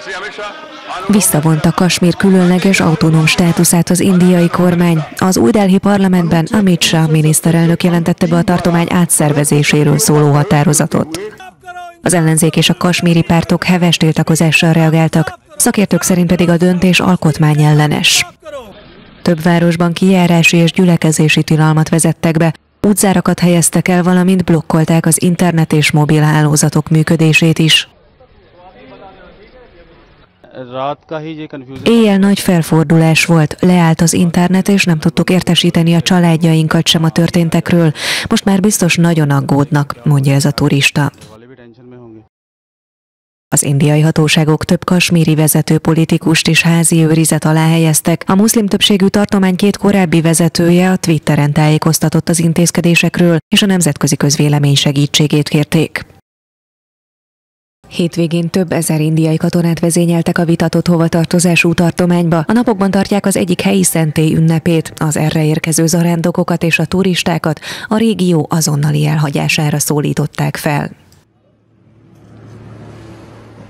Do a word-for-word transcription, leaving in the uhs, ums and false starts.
Visszavonta Kasmír különleges autonóm státuszát az indiai kormány. Az új Delhi parlamentben Amit Shah miniszterelnök jelentette be a tartomány átszervezéséről szóló határozatot. Az ellenzék és a kasmíri pártok heves tiltakozással reagáltak, szakértők szerint pedig a döntés alkotmányellenes. Több városban kijárási és gyülekezési tilalmat vezettek be, útzárakat helyeztek el, valamint blokkolták az internet és mobil hálózatok működését is. Éjjel nagy felfordulás volt, leállt az internet, és nem tudtuk értesíteni a családjainkat sem a történtekről. Most már biztos nagyon aggódnak, mondja ez a turista. Az indiai hatóságok több kasmíri vezető politikust is házi őrizet alá helyeztek. A muszlim többségű tartomány két korábbi vezetője a Twitteren tájékoztatott az intézkedésekről, és a nemzetközi közvélemény segítségét kérték. Hétvégén több ezer indiai katonát vezényeltek a vitatott hovatartozású tartományba. A napokban tartják az egyik helyi szentély ünnepét, az erre érkező zarándokokat és a turistákat a régió azonnali elhagyására szólították fel.